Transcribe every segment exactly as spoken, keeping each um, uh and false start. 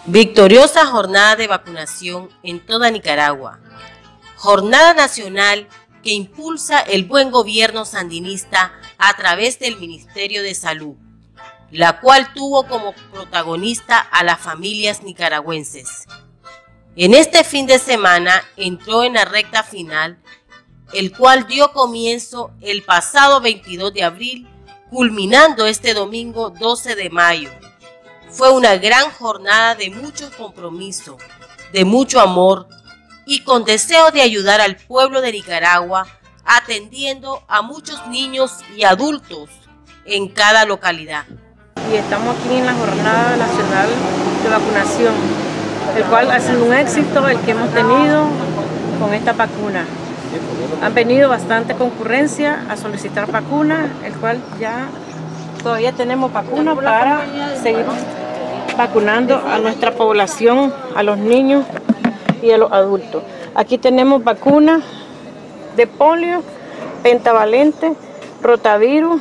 Victoriosa jornada de vacunación en toda Nicaragua. Jornada nacional que impulsa el buen gobierno sandinista a través del Ministerio de Salud, la cual tuvo como protagonista a las familias nicaragüenses. En este fin de semana entró en la recta final, el cual dio comienzo el pasado veintidós de abril, culminando este domingo doce de mayo. Fue una gran jornada de mucho compromiso, de mucho amor y con deseo de ayudar al pueblo de Nicaragua, atendiendo a muchos niños y adultos en cada localidad. Y estamos aquí en la Jornada Nacional de Vacunación, el cual ha sido un éxito el que hemos tenido con esta vacuna. Han venido bastante concurrencia a solicitar vacunas, el cual ya todavía tenemos vacunas para seguir vacunando a nuestra población, a los niños y a los adultos. Aquí tenemos vacunas de polio, pentavalente, rotavirus,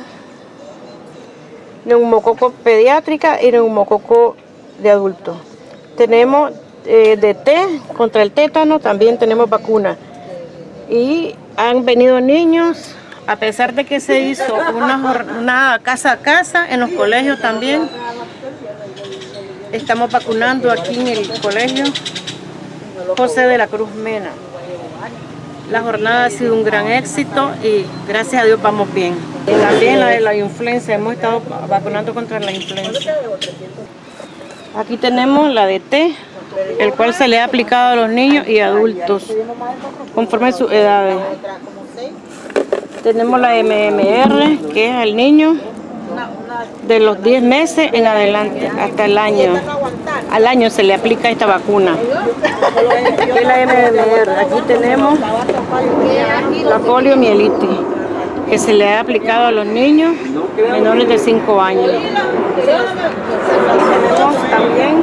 neumococo pediátrica y neumococo de adultos. Tenemos eh, de té contra el tétano, también tenemos vacunas. Y han venido niños, a pesar de que se hizo una, una casa a casa, en los colegios también. Estamos vacunando aquí en el colegio José de la Cruz Mena. La jornada ha sido un gran éxito y gracias a Dios vamos bien. Y también la de la influenza, hemos estado vacunando contra la influenza. Aquí tenemos la de té, el cual se le ha aplicado a los niños y adultos, conforme a sus edades. Tenemos la M M R, que es al niño de los diez meses en adelante, hasta el año. Al año se le aplica esta vacuna. Aquí la M M R, aquí tenemos la poliomielitis, que se le ha aplicado a los niños menores de cinco años. Tenemos también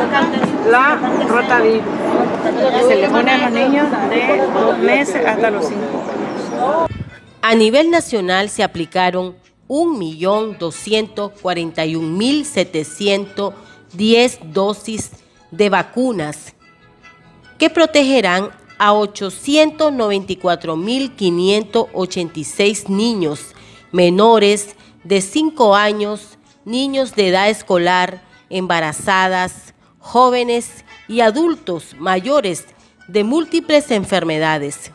la rotavirus, que se le pone a los niños de dos meses hasta los cinco años. A nivel nacional se aplicaron un millón doscientos cuarenta y un mil setecientos diez dosis de vacunas que protegerán a ochocientos noventa y cuatro mil quinientos ochenta y seis niños menores de cinco años, niños de edad escolar, embarazadas, jóvenes y adultos mayores de múltiples enfermedades.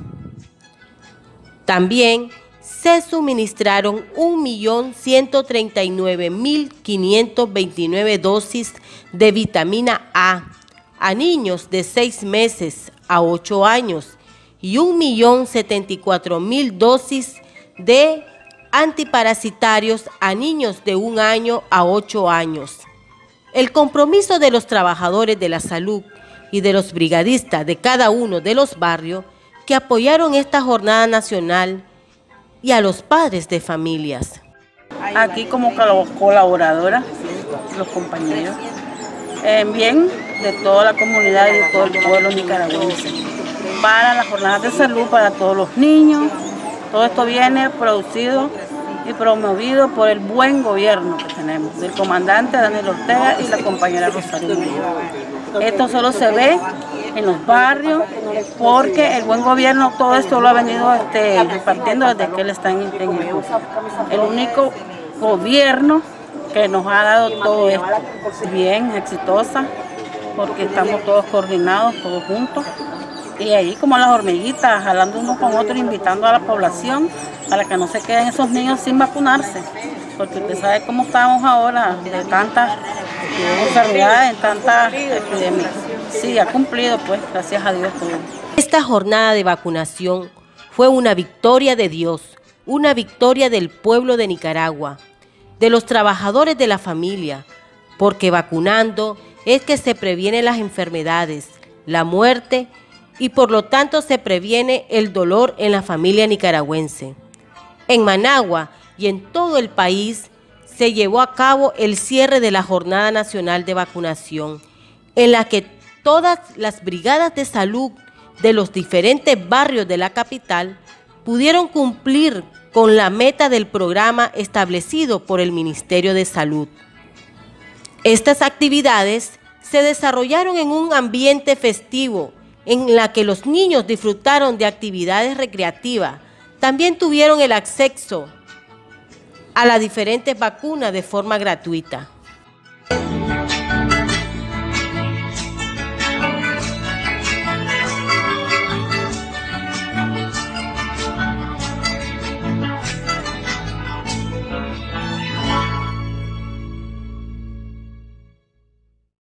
También se suministraron un millón ciento treinta y nueve mil quinientos veintinueve dosis de vitamina A a niños de seis meses a ocho años y un millón setenta y cuatro mil dosis de antiparasitarios a niños de un año a ocho años. El compromiso de los trabajadores de la salud y de los brigadistas de cada uno de los barrios que apoyaron esta jornada nacional y a los padres de familias. Aquí como colaboradora, los compañeros, en bien de toda la comunidad y de todo el pueblo nicaragüense, para las jornadas de salud para todos los niños. Todo esto viene producido y promovido por el buen gobierno que tenemos, del comandante Daniel Ortega y la compañera Rosario Murillo. Esto solo se ve en los barrios, porque el buen gobierno todo esto lo ha venido este, repartiendo desde que él está en, en el gobierno. El único gobierno que nos ha dado todo esto, bien, exitosa, porque estamos todos coordinados, todos juntos, y ahí como las hormiguitas, jalando uno con otro, invitando a la población para que no se queden esos niños sin vacunarse, porque usted sabe cómo estamos ahora, de tantas enfermedades, tantas epidemias. Sí, ha cumplido, pues, gracias a Dios todo. Esta jornada de vacunación fue una victoria de Dios, una victoria del pueblo de Nicaragua, de los trabajadores de la familia, porque vacunando es que se previenen las enfermedades, la muerte y por lo tanto se previene el dolor en la familia nicaragüense. En Managua y en todo el país se llevó a cabo el cierre de la Jornada Nacional de Vacunación, en la que todas las brigadas de salud de los diferentes barrios de la capital pudieron cumplir con la meta del programa establecido por el Ministerio de Salud. Estas actividades se desarrollaron en un ambiente festivo en la que los niños disfrutaron de actividades recreativas. También tuvieron el acceso a las diferentes vacunas de forma gratuita.